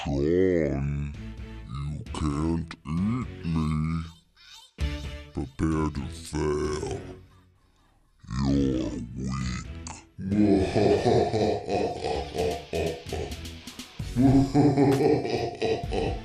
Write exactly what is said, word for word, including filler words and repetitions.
Shaun, you can't eat me. Prepare to fail. You're weak.